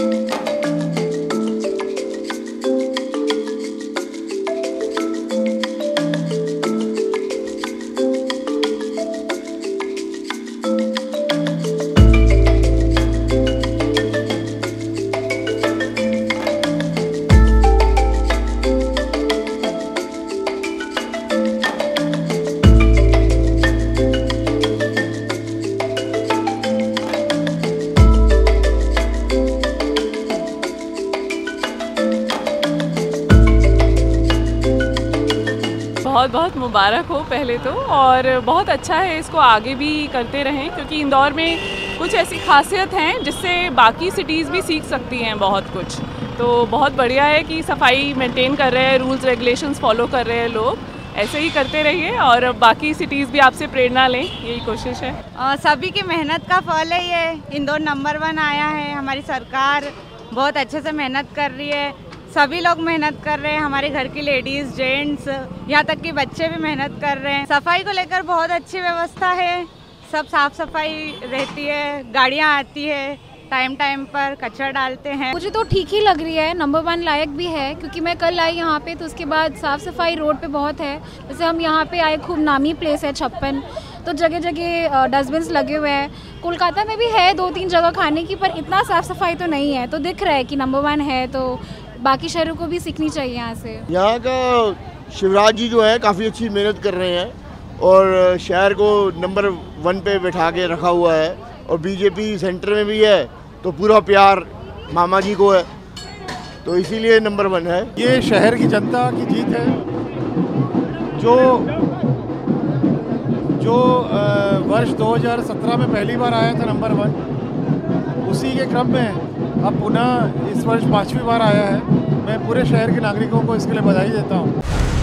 बहुत बहुत मुबारक हो पहले तो, और बहुत अच्छा है, इसको आगे भी करते रहें क्योंकि इंदौर में कुछ ऐसी खासियत हैं जिससे बाकी सिटीज़ भी सीख सकती हैं बहुत कुछ। तो बहुत बढ़िया है कि सफाई मेंटेन कर रहे हैं, रूल्स रेगुलेशंस फॉलो कर रहे हैं लोग, ऐसे ही करते रहिए और बाकी सिटीज़ भी आपसे प्रेरणा लें, यही कोशिश है। सभी की मेहनत का फल है ये। इंदौर नंबर 1 आया है, हमारी सरकार बहुत अच्छे से मेहनत कर रही है, सभी लोग मेहनत कर रहे हैं, हमारे घर की लेडीज़ जेंट्स यहाँ तक कि बच्चे भी मेहनत कर रहे हैं। सफाई को लेकर बहुत अच्छी व्यवस्था है, सब साफ सफाई रहती है, गाड़ियाँ आती है, टाइम टाइम पर कचरा डालते हैं। मुझे तो ठीक ही लग रही है, नंबर 1 लायक भी है क्योंकि मैं कल आई यहाँ पे तो उसके बाद साफ़ सफाई रोड पे बहुत है। जैसे हम यहाँ पे आए, खूब नामी प्लेस है 56, तो जगह जगह डस्टबिन्स लगे हुए हैं। कोलकाता में भी है 2-3 जगह खाने की, पर इतना साफ़ सफाई तो नहीं है। तो दिख रहा है कि नंबर 1 है, तो बाकी शहरों को भी सीखनी चाहिए यहाँ से। यहाँ का शिवराज जी जो है काफ़ी अच्छी मेहनत कर रहे हैं और शहर को नंबर 1 पे बैठा के रखा हुआ है, और बीजेपी सेंटर में भी है तो पूरा प्यार मामा जी को है, तो इसीलिए नंबर 1 है। ये शहर की जनता की जीत है, जो वर्ष 2017 में पहली बार आया था नंबर 1, उसी के क्रम में अब पुनः इस वर्ष 5वीं बार आया है। मैं पूरे शहर के नागरिकों को इसके लिए बधाई देता हूँ।